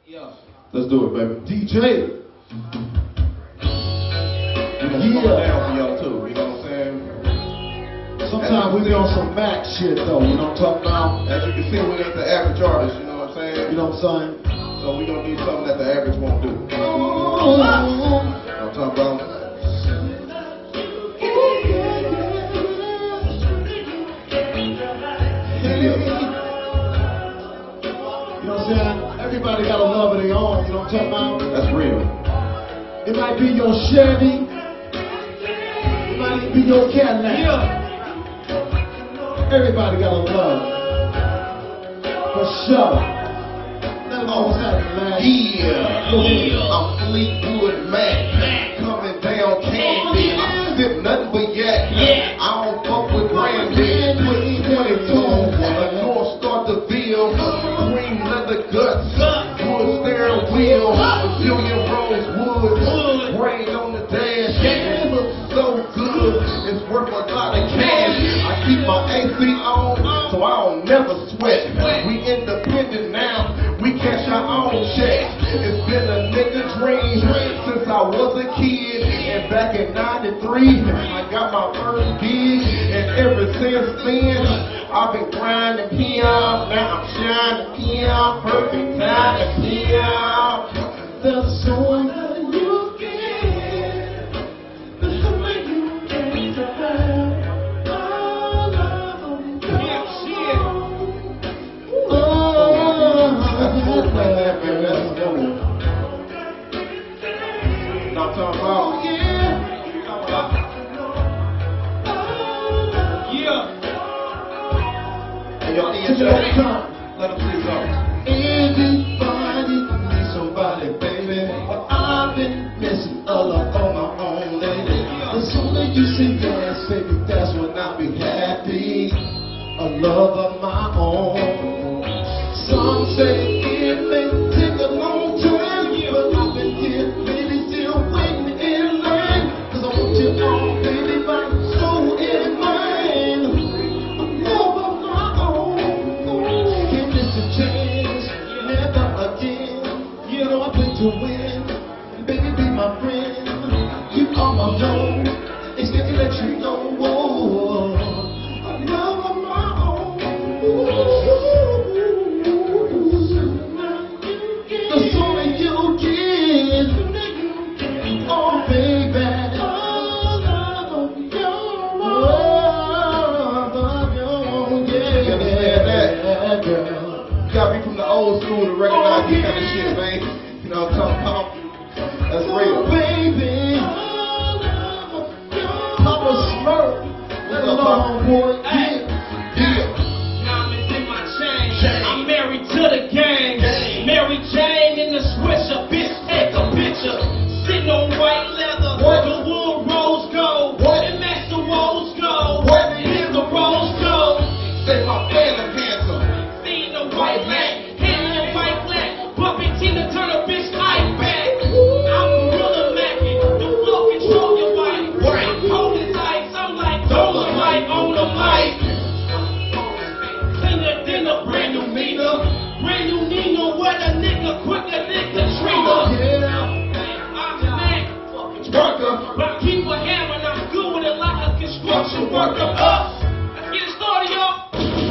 Let's do it, baby. DJ. Yeah. Down for y'all too, you know what I'm saying? Sometimes we be on some Mac shit though, you know what I'm talking about? As you can see, we ain't the average artist, you know what I'm saying? You know what I'm saying? So we gonna need something that the average won't do. You know what I'm talking about? You know what I'm saying? Everybody got a love of their own, you know what I'm talking about? That's real. It might be your Chevy, it might even be your Cadillac. Everybody got a love. For sure. That's all what's happening, man. Yeah. I'm Fleetwood Mac. Coming down candy. I sip nothing but yak. I don't fuck with brandy. 22 a North Star DeVille. Green leather guts. Wood steering wheel. Brazilian rosewood. Rain on the dash. It looks so good. It's worth a lot of cash. I keep my AC on, so I don't never sweat. We independent now. We cash our own checks. It's been a nigga dream since I was a kid. And back in '93, I got my first gig. And ever since then, I've been grinding PM. Now I'm shining PM. Perfect time to PM. The soul that you give, the soul that you give to have. All of I'm talking about. And y'all let them see something. Everybody needs somebody, baby. But I've been missing a lot on my own lately. The sooner you say yes, baby, that's when I'll be happy. A love of my own. Some say it may take a long time, but I've been here, baby, still waiting in line. 'Cause I want you all, baby, my soul and mind. A love of my own. Give this a chance, never again. You know I've been to win. Baby, be my friend. You are my home. It's gonna let you know. A love of my own. The soul that you give. Oh, baby. Love of your own. Yeah, girl. You gotta be from the old school to recognize this kind of shit, man. You know what I'm talking about? That's real. Oh, baby. Papa Smurf. Let alone, boy. Diamonds in my chain. I'm married to the gang. Mary Jane in the swisher. Bitch, take a picture. Sitting on white leather. The wood rose gold. And match the rose gold. Here's the rose gold. Say my phantom handsome. Seeing the white man. Handling the white flag. Bumping Tina Turner, bitch, I back. I'm gorilla macking. The flow control your wife. I'm holding tight. I'm like Dolomite on the mic. Cleaner than a brand new Nina. Brand new Nina. What a nigga quicker than Katrina. I'm back. Worker. But I keep a hammer and I'm good with a lot of construction worker. Let's get it started, y'all.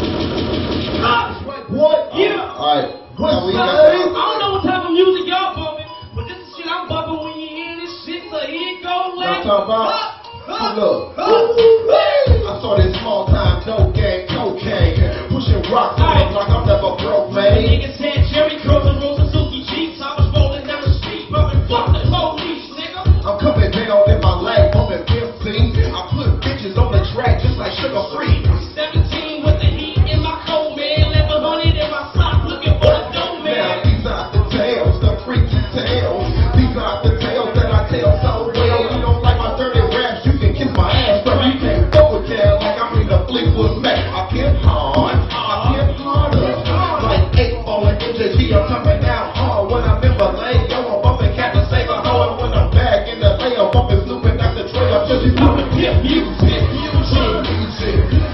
What? Yeah. Alright. I don't know what type of music y'all bumping, but this is shit I'm bumping when you hear this shit, so here it go, like. I'm talking about. Look. I saw this small time dope gang, cocaine. Pushing rocks on them like I'm never broke, man. Niggas had Jerry curls and Rose Suzuki Jeeps. I was rolling down the street, bumping fuck the police, nigga. I'm coming down in my leg, bumping 15. I put bitches on the track just like Sugar Free. 17 with the heat in my coat, man. Left 100 in my sock, looking for the dough, Now man. these are the tales, the freaky tales. These are the tales that I tell so well. You don't like my dirty raps, you can kiss my ass, but you can't go with Cal like I'm in the Fleetwood Mac. I can't hard, I can't harder. Like 8 ball and MJG, I'm coming down hard when I'm in Malay. Yo, I'm bumping Captain Save a hoe, and when I'm back in the lay, I'm bumping Snoop and Dr. Dre. I'm just bumping hip music.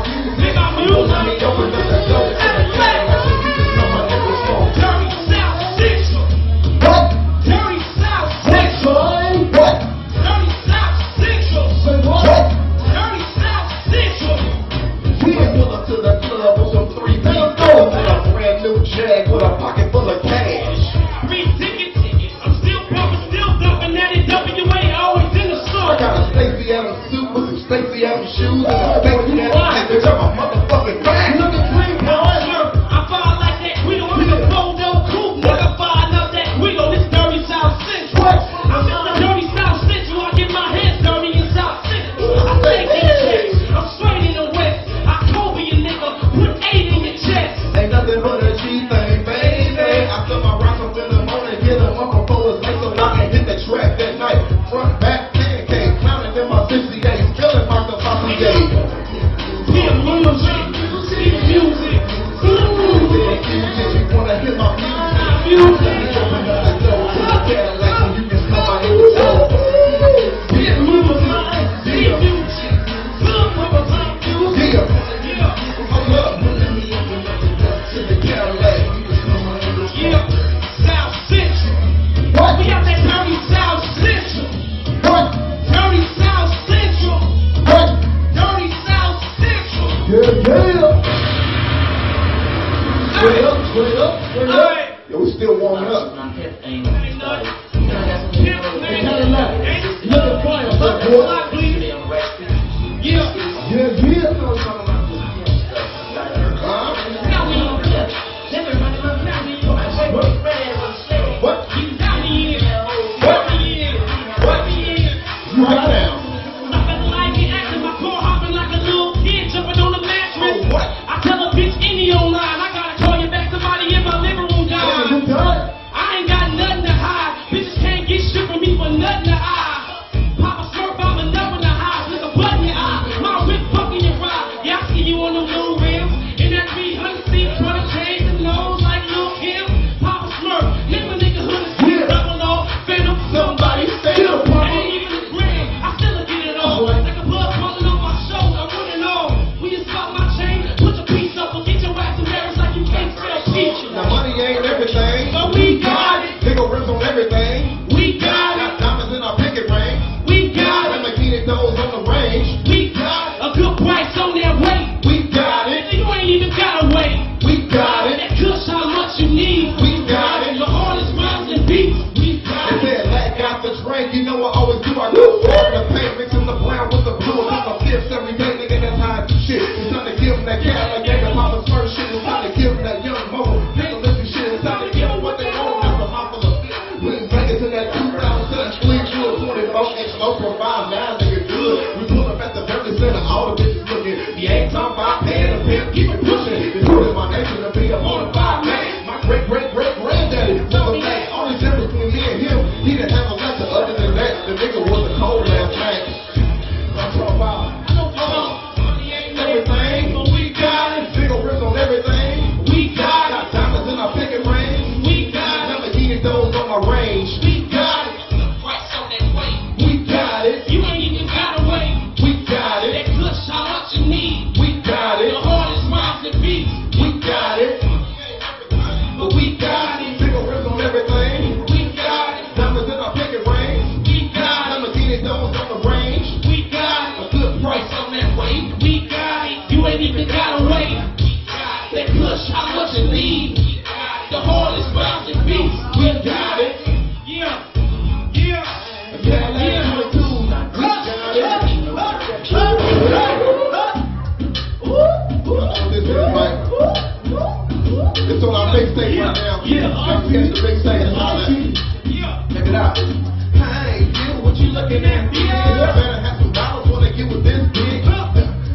Big on music. Open up that door to the Cadillac so you can smell my nigga smoke. Dirty South Central. What? Dirty South Central. What? Dirty South Central. What? Dirty South Central. We pull up to the club with some 3 big doors and a brand new Jag with a pocket full of cash. Free tickets. I'm still pumping, still dumping at it. WA always in the I store. got a Stacey Adams suit with some Stacey Adams shoes and a Stacey Adams bitch. I'm a motherfucking back. Look at Green Boy. I fall like that Guido. I'm the Bodo Coupe. Nigga firing up that Guido. This Dirty South Central. What? I'm in the Dirty South Central. I get my hands dirty in South Central. I take these checks. I'm straight in the West. I Kobe you nigga. Put 8 in your chest. Ain't nothing but a G thing, baby. I feel my rock up in the morning, get them up before it's late so I can hit the track that night. Front, back, pancake, clowning in my 68, feeling like the Posse Gate. Hear music. See music. You wanna hear my music? Music. Let me open up the door to the Cadillac so you can smell my nigga smoke. Hear music. See music. Good for the music. Yeah. Hold up. To the Cadillac. Yeah. South Central. What? We got that Dirty South Central. What? Dirty South Central. What? Dirty South Central. Yeah. Straight up, straight up, straight up. Alright. Yo, we still warming up. What? You got down. What? I tell a bitch any online, I gotta call you back, somebody in my living room died. You done? I ain't got nothing to hide. Bitches can't get shit from me for nothing to hide. Papa Smurf, I'm enough in the high. With a button in your eye. My whip fucking your ride. Yeah, I see you on the low rims. In that 300 seat, trying to change the nose like Lil Kim. Papa Smurf, make my nigga hood Yeah. double off. Phantom, somebody stand up. Papa. Ain't even a grand. I still get it all. Like a blood falling on my shoulder. I'm running on. When you spot my chain, put your piece up or get your ass embarrassed like you can't sell peaches. Now money ain't everything. But we got it. Nigga rims on everything. We got Got it. diamonds in our picket ring. We got Got it. Lamborghini doors on the range. We got a good price on that weight. We got it. Nigga, you ain't even gotta wait. We got it. That cush how much you need. We got it. The hardest rhymes and beats. We got They it. said lack got the drink. You know I always do. I go hard in the paint, mixing the brown with the blue. I'm a fifth every day, nigga. That's how I do shit. It's time to give them that Cadillac, nigga. Papa's first shit. It's time to give them that young mobile. Nigga, listen shit. It's time to give them what they want. That's a mouth full of shit. We bring it to that 2000 Fleet Wood 24-inch low profile. Now nigga good. We pull up at the very center. All the bitches looking. You ain't talking about paying a pimp. Keep it pushing. It's putting my nation to be a bona fide man. My great-great-great-granddaddy was a man. Only difference between me and him, he didn't have a letter. Other than that, the nigga was a cold ass man. I'm talking about everything. But we got it. Big rims on everything. We got it. Got diamonds in our picket ring. We got it. Lamborghini doors on my range. We got it. The price on that weight. We got it. You ain't even gotta wait. We got That it. cush how much you need. We got The it. hardest rhymes and beats. We got it. But we got it. Big rims on everything. We got it. Diamonds in our picket ring. We got it. Lamborghini doors on the range. We got A it. good price. Price on that weight. We got it. You ain't even gotta wait. That push how much you need. The hardest rhymes and beats. We got it. Yeah. Yeah. A Cadillac 22. We got it. This is right. It's on our mixtape right now. Yeah. Here's the mixtape. Holla. Yeah. Check it out. Hey, you, what you looking at? Yeah. You better have some dollars when they get with this big.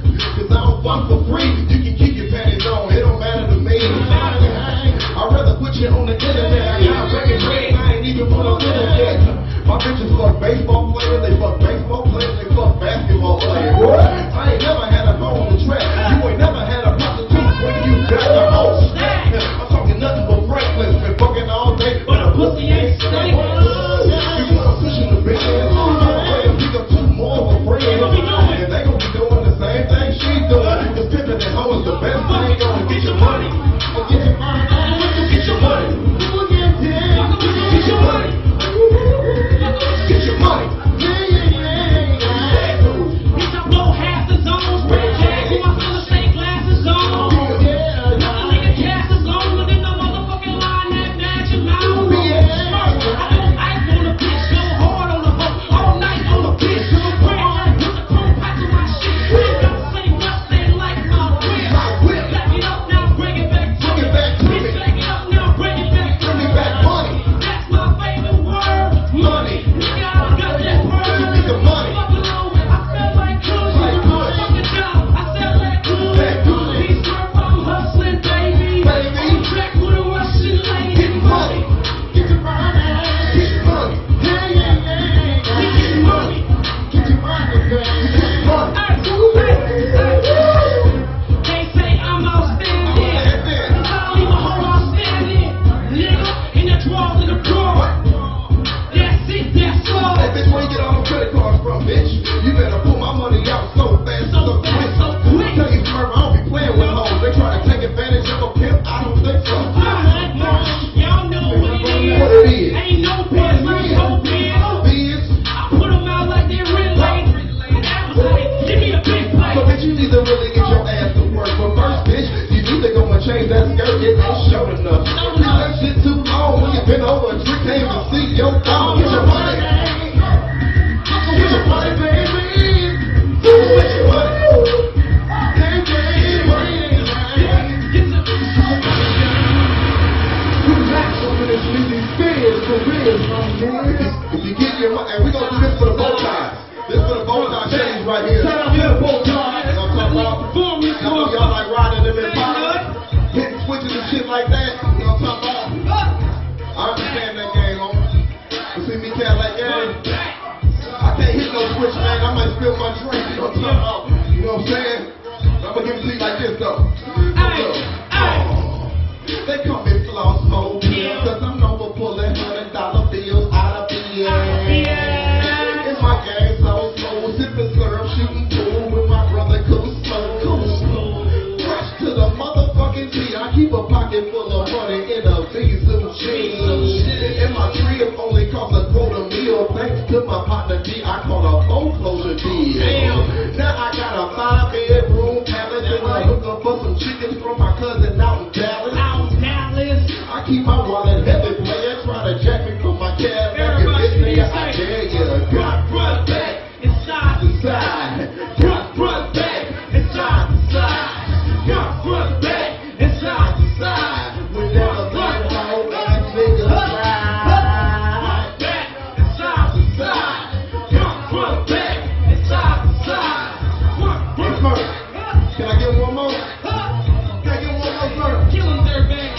need to really get your ass to work. But first, bitch, you need to go and change that skirt. It ain't short enough. That shit too long. When you been over a tree, can't even see your dog. Get your money. Get your money, baby. Get your money. If you get your money, and we gonna do this for the bow tie. This for the bow tie change right here. Shout out to the bow tie. You know what I'm talking about? Y'all like riding them in power, hitting switches and shit like that. You know what I'm talking about? I understand that game, homie. You see me, Cadillac game? I can't hit no switch, man. I might spill my drink. You know what I'm talking about? You know what I'm saying? I'm gonna give it to you like this, though. They call me Floss Mode, cause I'm known for pulling $100 bills out of the air. In my game, so slow, sipping syrup, shooting pool with my brother, cool slow. Rush to the motherfucking T. I keep a pocket full of money in a diesel jeans. And my crib only cost a $250,000. Thanks to my partner D, I call a foreclosure deal. Now I got a 5-bedroom palace and I'm looking for some chickens from my cousin out in Dallas. I keep my wallet heavy, player, try to jack me from my cab. Everybody I dare you. Got front back, inside to side. Got front back, inside to side. Got front back, inside to side. We never let home and niggas ride. Front back, inside to side. Got front back, inside to side. Smurf, can I get one more? Can I get one more, Smurf? Kill him there, man.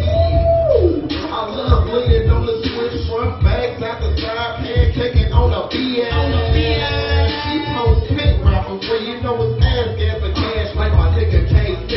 I love leaning on the switch, front back, side to side, pancaking on the BS. She post pit rappers where you know it's ass gas for cash like my nigga KC.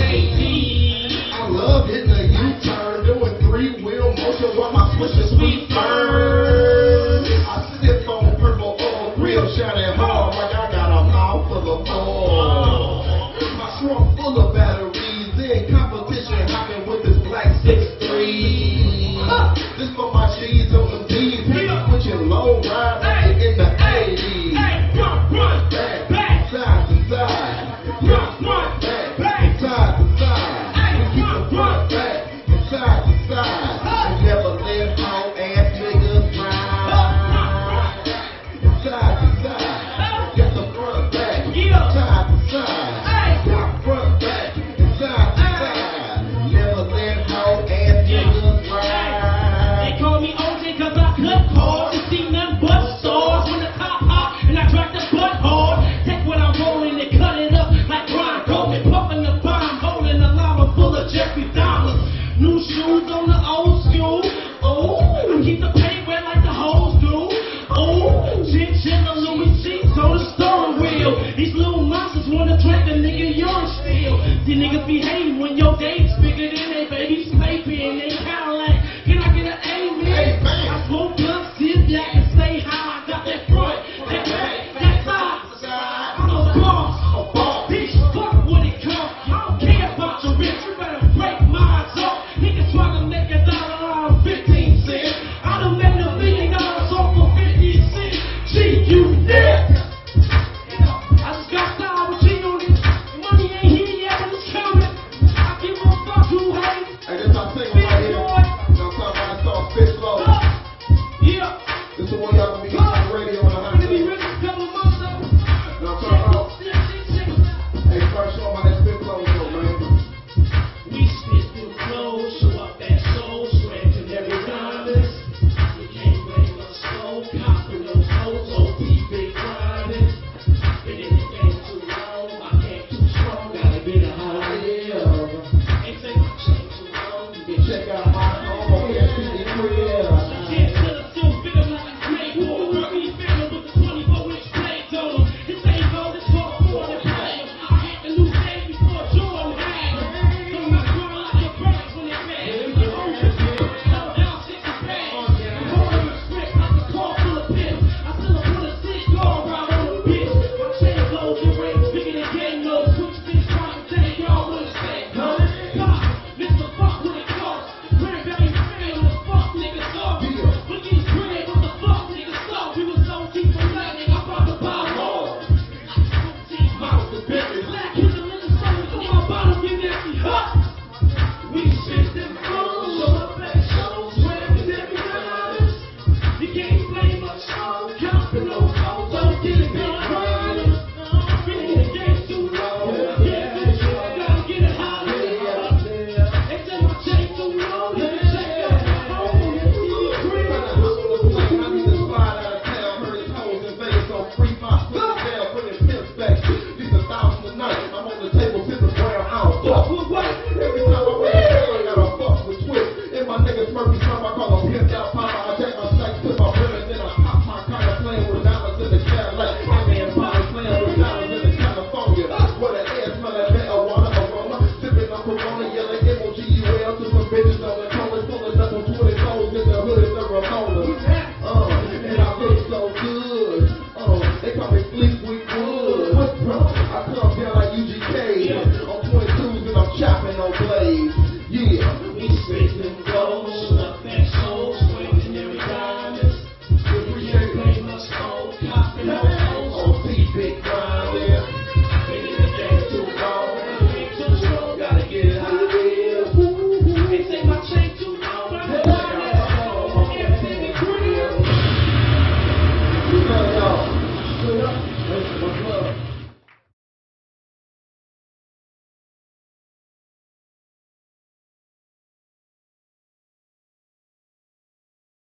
I love hitting a U-turn, doing 3-wheel motion while my switches sweet burn. I sip on purple oil, real shining hard like I got a mouth full of oil. My trunk full of batteries, in competition hopping with this black 6'3". This for my cheese on the D's, switching low ride like in the 80s. Front back, side to side. Front back, side to side. We keep the front back, side to side. We never let home ass niggas ride. Side to side, got the front back, side to side. Got front back, side to side. Never let home ass niggas ride. They call me OJ cause I cut hard. You see nothing but stars when the top hot and I track the butt hard. Take what I'm rolling and cut it up like Brian Coleman. Pumping the bomb, holding a llama full of Jeffrey Dahmer. New shoes on the old school. Oh, I keep the paint wet like the hoes do. Oh, chinchilla Louis seats on the steering wheel. These little monsters wanna drink the nigga yours still. These niggas be hating when your date's bigger than they baby's baby and they Cadillac. Can I get an amen? I smoke guns, sit back and say hi. I got that front, that back, that side. I'm a boss, bitch, fuck what it costs. I don't care about your bitch, you better break my off. Niggas try to make $1 out of 15 cents. I done made $1 million off for 50 cents. Gee, you dead. I just got started with G on it. Money ain't here yet, but it's coming. I give a fuck. love.